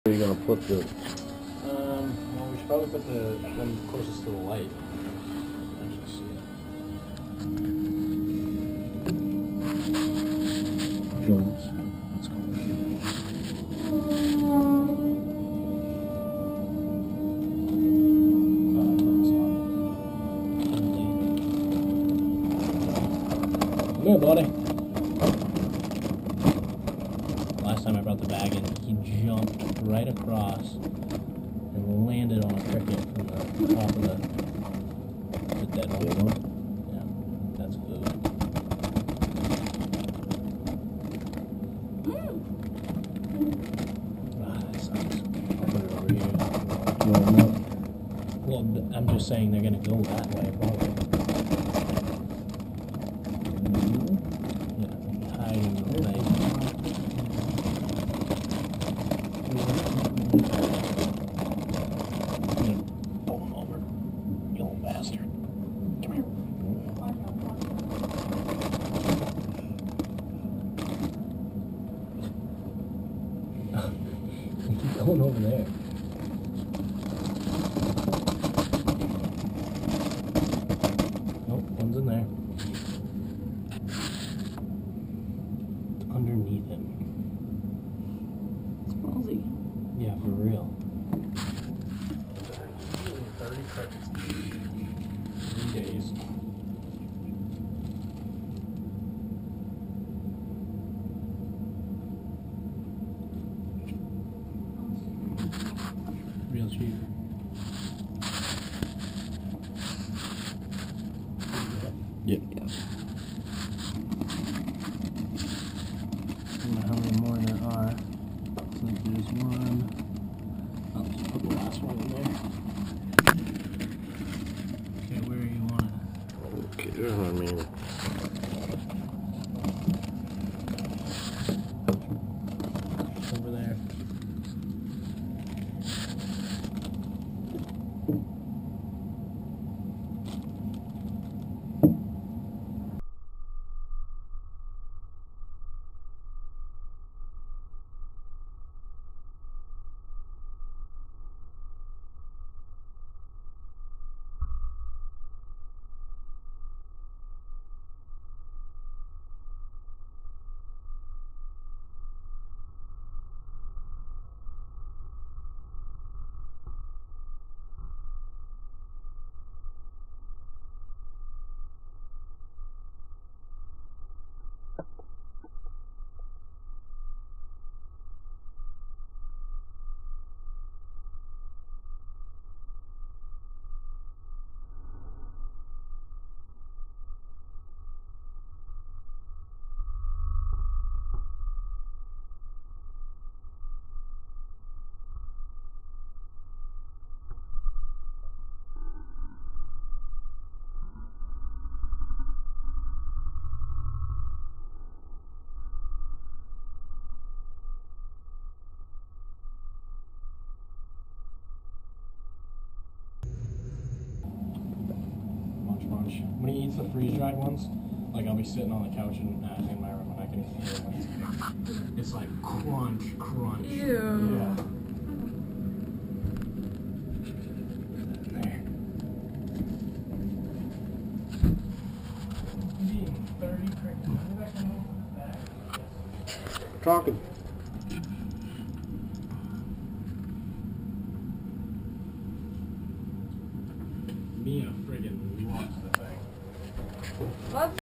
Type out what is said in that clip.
Where are you gonna put the? Well, we should probably put them closest to the light. Actually see it. Joints. Let's go. Come here, buddy. Last time I brought the bag in, he jumped right across and landed on a cricket from the top of the dead one. Yeah, that's food. Ah, that sucks. I'll put it over here. Well, I'm just saying they're gonna go that way, probably. Yeah, hiding in the night. Pull him over, you old bastard. Come here. Keep going over there. Nope, one's in there. It's underneath him. It's ballsy. Yeah, for real. 30 crickets. 3 days. Real cheap. Yep. I don't know how many more there are. So there's one. I'll just put the last one in there. Okay, where you want it? Okay, I mean. Over there. Munch. When he eats the freeze-dried ones, like I'll be sitting on the couch in my room and I can hear it. It's like crunch, crunch. Ew. Yeah. There. 30 crickets. Talking. Mia friggin' lost the thing. Love